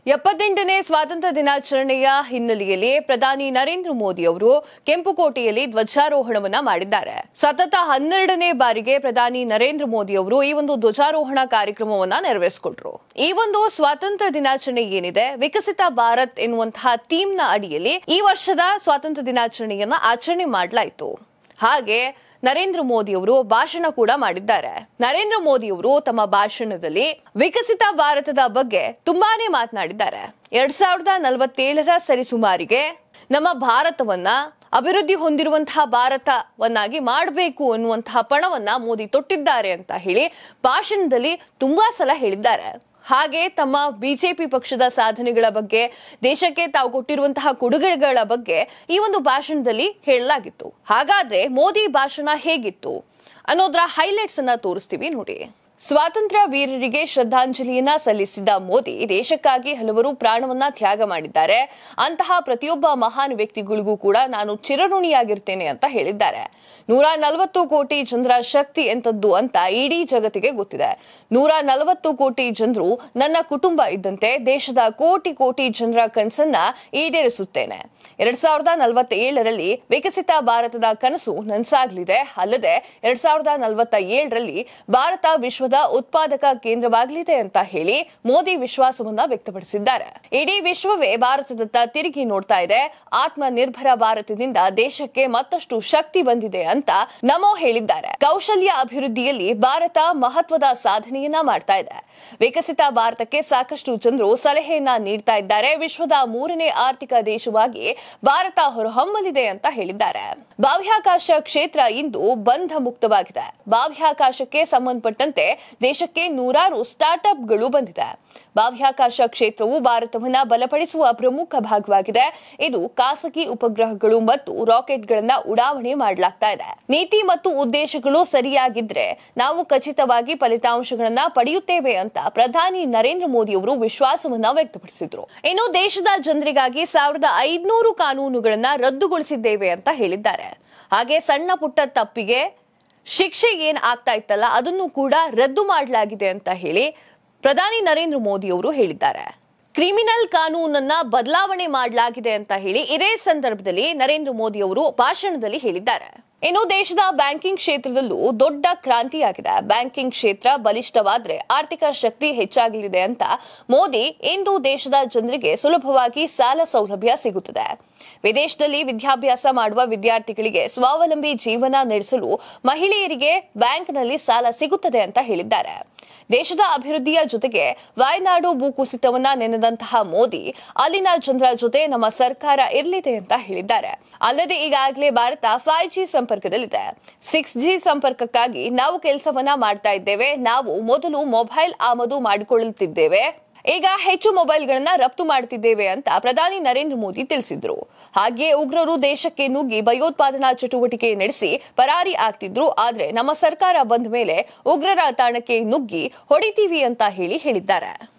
78ನೇ ಸ್ವಾತಂತ್ರ್ಯ ದಿನಾಚರಣೆಯ ಹಿನ್ನೆಲೆಯಲ್ಲಿ ಪ್ರಧಾನಿ ನರೇಂದ್ರ ಮೋದಿ ಅವರು ಕೆಂಪುಕೋಟೆಯಲ್ಲಿ ಧ್ವಜಾರೋಹಣವನ್ನ ಮಾಡಿದ್ದಾರೆ. ಸತತ 12ನೇ ಬಾರಿಗೆ ಪ್ರಧಾನಿ ನರೇಂದ್ರ ಮೋದಿ ಅವರು ಈ ಒಂದು ಧ್ವಜಾರೋಹಣ ಕಾರ್ಯಕ್ರಮವನ್ನ ನೆರವೇರಿಸಿಕೊಟ್ರು. ಈ ಒಂದು ಸ್ವಾತಂತ್ರ್ಯ ದಿನಾಚರಣೆ ಏನಿದೆ, ವಿಕಸಿತ ಭಾರತ್ ಎನ್ನುವಂತಹ ಥೀಮ್ನ ಅಡಿಯಲ್ಲಿ ಈ ವರ್ಷದ ಸ್ವಾತಂತ್ರ್ಯ ದಿನಾಚರಣೆಯನ್ನ ಆಚರಣೆ ಮಾಡಲಾಯಿತು. ಹಾಗೆ ನರೇಂದ್ರ ಮೋದಿ ಅವರು ಭಾಷಣ ಕೂಡ ಮಾಡಿದ್ದಾರೆ. ನರೇಂದ್ರ ಮೋದಿ ಅವರು ತಮ್ಮ ಭಾಷಣದಲ್ಲಿ ವಿಕಸಿತ ಭಾರತದ ಬಗ್ಗೆ ತುಂಬಾನೇ ಮಾತನಾಡಿದ್ದಾರೆ. 2047ರ ಸರಿಸುಮಾರಿಗೆ ನಮ್ಮ ಭಾರತವನ್ನ ಅಭಿವೃದ್ಧಿ ಹೊಂದಿರುವಂತಹ ಭಾರತವನ್ನಾಗಿ ಮಾಡಬೇಕು ಅನ್ನುವಂತಹ ಪಣವನ್ನ ಮೋದಿ ತೊಟ್ಟಿದ್ದಾರೆ ಅಂತ ಹೇಳಿ ಭಾಷಣದಲ್ಲಿ ತುಂಬಾ ಸಲ ಹೇಳಿದ್ದಾರೆ. ಹಾಗೆ ತಮ್ಮ ಬಿಜೆಪಿ ಪಕ್ಷದ ಸಾಧನೆಗಳ ಬಗ್ಗೆ, ದೇಶಕ್ಕೆ ತಾವು ಕೊಟ್ಟಿರುವಂತಹ ಕೊಡುಗೆಗಳ ಬಗ್ಗೆ ಈ ಒಂದು ಭಾಷಣದಲ್ಲಿ ಹೇಳಲಾಗಿತ್ತು. ಹಾಗಾದ್ರೆ ಮೋದಿ ಭಾಷಣ ಹೇಗಿತ್ತು ಅನ್ನೋದರ ಹೈಲೈಟ್ಸ್ ಅನ್ನ ತೋರಿಸ್ತೀವಿ ನೋಡಿ. ಸ್ವಾತಂತ್ರ್ಯ ವೀರರಿಗೆ ಶ್ರದ್ಧಾಂಜಲಿಯನ್ನ ಸಲ್ಲಿಸಿದ ಮೋದಿ ದೇಶಕ್ಕಾಗಿ ಹಲವರು ಪ್ರಾಣವನ್ನ ತ್ಯಾಗ ಮಾಡಿದ್ದಾರೆ. ಅಂತಹ ಪ್ರತಿಯೊಬ್ಬ ಮಹಾನ್ ವ್ಯಕ್ತಿಗಳಿಗೂ ಕೂಡ ನಾನು ಚಿರಋಣಿಯಾಗಿರ್ತೇನೆ ಅಂತ ಹೇಳಿದ್ದಾರೆ. 140 ಕೋಟಿ ಜನರ ಶಕ್ತಿ ಎಂತದ್ದು ಅಂತ ಇಡೀ ಜಗತ್ತಿಗೆ ಗೊತ್ತಿದೆ. 140 ಕೋಟಿ ಜನರು ನನ್ನ ಕುಟುಂಬ ಇದ್ದಂತೆ. ದೇಶದ ಕೋಟಿ ಕೋಟಿ ಜನರ ಕನಸನ್ನ ಈಡೇರಿಸುತ್ತೇನೆ. 2047ರಲ್ಲಿ ವಿಕಸಿತ ಭಾರತದ ಕನಸು ನನಸಾಗಲಿದೆ. ಅಲ್ಲದೆ 2047ರಲ್ಲಿ ಭಾರತ ವಿಶ್ವದ ಉತ್ಪಾದಕ ಕೇಂದ್ರವಾಗಲಿದೆ ಅಂತ ಹೇಳಿ ಮೋದಿ ವಿಶ್ವಾಸವನ್ನ ವ್ಯಕ್ತಪಡಿಸಿದ್ದಾರೆ. ಇಡೀ ವಿಶ್ವವೇ ಭಾರತದತ್ತ ತಿರುಗಿ ನೋಡ್ತಾ ಇದೆ. ಆತ್ಮ ನಿರ್ಭರ ಭಾರತದಿಂದ ದೇಶಕ್ಕೆ ಮತ್ತಷ್ಟು ಶಕ್ತಿ ಬಂದಿದೆ ಅಂತ ನಮೋ ಹೇಳಿದ್ದಾರೆ. ಕೌಶಲ್ಯ ಅಭಿವೃದ್ಧಿಯಲ್ಲಿ ಭಾರತ ಮಹತ್ವದ ಸಾಧನೆಯನ್ನ ಮಾಡ್ತಾ ಇದೆ. ವಿಕಸಿತ ಭಾರತಕ್ಕೆ ಸಾಕಷ್ಟು ಜನರು ಸಲಹೆಯನ್ನ ನೀಡ್ತಾ ಇದ್ದಾರೆ. ವಿಶ್ವದ 3ನೇ ಆರ್ಥಿಕ ದೇಶವಾಗಿ ಭಾರತ ಹೊರಹೊಮ್ಮಲಿದೆ ಅಂತ ಹೇಳಿದ್ದಾರೆ. ಬಾಹ್ಯಾಕಾಶ ಕ್ಷೇತ್ರ ಇಂದು ಬಂಧ ಮುಕ್ತವಾಗಿದೆ. ಬಾಹ್ಯಾಕಾಶಕ್ಕೆ ಸಂಬಂಧಪಟ್ಟಂತೆ ದೇಶಕ್ಕೆ ನೂರಾರು ಸ್ಟಾರ್ಟ್ಅಪ್ಗಳು ಬಂದಿದೆ. ಬಾಹ್ಯಾಕಾಶ ಕ್ಷೇತ್ರವು ಭಾರತವನ್ನ ಬಲಪಡಿಸುವ ಪ್ರಮುಖ ಭಾಗವಾಗಿದೆ. ಇದು ಖಾಸಗಿ ಉಪಗ್ರಹಗಳು ಮತ್ತು ರಾಕೆಟ್ಗಳನ್ನ ಉಡಾವಣೆ ಮಾಡಲಾಗ್ತಾ ಇದೆ. ನೀತಿ ಮತ್ತು ಉದ್ದೇಶಗಳು ಸರಿಯಾಗಿದ್ರೆ ನಾವು ಖಚಿತವಾಗಿ ಫಲಿತಾಂಶಗಳನ್ನ ಪಡೆಯುತ್ತೇವೆ ಅಂತ ಪ್ರಧಾನಿ ನರೇಂದ್ರ ಮೋದಿ ಅವರು ವಿಶ್ವಾಸವನ್ನ ವ್ಯಕ್ತಪಡಿಸಿದ್ರು. ಇನ್ನು ದೇಶದ ಜನರಿಗಾಗಿ 1500 ಕಾನೂನುಗಳನ್ನ ರದ್ದುಗೊಳಿಸಿದ್ದೇವೆ ಅಂತ ಹೇಳಿದ್ದಾರೆ. ಹಾಗೆ ಸಣ್ಣ ಪುಟ್ಟ ತಪ್ಪಿಗೆ ಶಿಕ್ಷೆ ಏನ್ ಆಗ್ತಾ ಇತ್ತಲ್ಲ ಅದನ್ನು ಕೂಡ ರದ್ದು ಮಾಡಲಾಗಿದೆ ಅಂತ ಹೇಳಿ ಪ್ರಧಾನಿ ನರೇಂದ್ರ ಮೋದಿ ಅವರು ಹೇಳಿದ್ದಾರೆ. ಕ್ರಿಮಿನಲ್ ಕಾನೂನನ್ನ ಬದಲಾವಣೆ ಮಾಡಲಾಗಿದೆ ಅಂತ ಹೇಳಿ ಇದೇ ಸಂದರ್ಭದಲ್ಲಿ ನರೇಂದ್ರ ಮೋದಿ ಅವರು ಭಾಷಣದಲ್ಲಿ ಹೇಳಿದ್ದಾರೆ. ಇನ್ನು ದೇಶದ ಬ್ಯಾಂಕಿಂಗ್ ಕ್ಷೇತ್ರದಲ್ಲೂ ದೊಡ್ಡ ಕ್ರಾಂತಿಯಾಗಿದೆ. ಬ್ಯಾಂಕಿಂಗ್ ಕ್ಷೇತ್ರ ಬಲಿಷ್ಠವಾದ್ರೆ ಆರ್ಥಿಕ ಶಕ್ತಿ ಹೆಚ್ಚಾಗಲಿದೆ ಅಂತ ಮೋದಿ ಇಂದು ದೇಶದ ಜನರಿಗೆ ಸುಲಭವಾಗಿ ಸಾಲ ಸೌಲಭ್ಯ ಸಿಗುತ್ತದೆ. ವಿದೇಶದಲ್ಲಿ ವಿದ್ಯಾಭ್ಯಾಸ ಮಾಡುವ ವಿದ್ಯಾರ್ಥಿಗಳಿಗೆ ಸ್ವಾವಲಂಬಿ ಜೀವನ ನಡೆಸಲು ಮಹಿಳೆಯರಿಗೆ ಬ್ಯಾಂಕ್ನಲ್ಲಿ ಸಾಲ ಸಿಗುತ್ತದೆ ಅಂತ ಹೇಳಿದ್ದಾರೆ. ದೇಶದ ಅಭಿವೃದ್ಧಿಯ ಜೊತೆಗೆ ವಾಯನಾಡು ಭೂಕುಸಿತವನ್ನ ನೆನೆದಂತಹ ಮೋದಿ ಅಲ್ಲಿನ ಜನರ ಜೊತೆ ನಮ್ಮ ಸರ್ಕಾರ ಇರಲಿದೆ ಅಂತ ಹೇಳಿದ್ದಾರೆ. ಅಲ್ಲದೆ ಈಗಾಗಲೇ ಭಾರತ 5G ಸಂಪರ್ಕದಲ್ಲಿದೆ. 6G ಸಂಪರ್ಕಕ್ಕಾಗಿ ನಾವು ಕೆಲಸವನ್ನ ಮಾಡ್ತಾ ಇದ್ದೇವೆ. ನಾವು ಮೊದಲು ಮೊಬೈಲ್ ಆಮದು ಮಾಡಿಕೊಳ್ಳುತ್ತಿದ್ದೇವೆ. ಈಗ ಹೆಚ್ಚು ಮೊಬೈಲ್ಗಳನ್ನ ರಫ್ತು ಮಾಡುತ್ತಿದ್ದೇವೆ ಅಂತ ಪ್ರಧಾನಿ ನರೇಂದ್ರ ಮೋದಿ ತಿಳಿಸಿದ್ರು. ಹಾಗೆಯೇ ಉಗ್ರರು ದೇಶಕ್ಕೆ ನುಗ್ಗಿ ಭಯೋತ್ಪಾದನಾ ಚಟುವಟಿಕೆ ನಡೆಸಿ ಪರಾರಿ ಆಗ್ತಿದ್ರು. ಆದ್ರೆ ನಮ್ಮ ಸರ್ಕಾರ ಬಂದ ಮೇಲೆ ಉಗ್ರರ ತಾಣಕ್ಕೆ ನುಗ್ಗಿ ಹೊಡಿತೀವಿ ಅಂತ ಹೇಳಿದ್ದಾರೆ.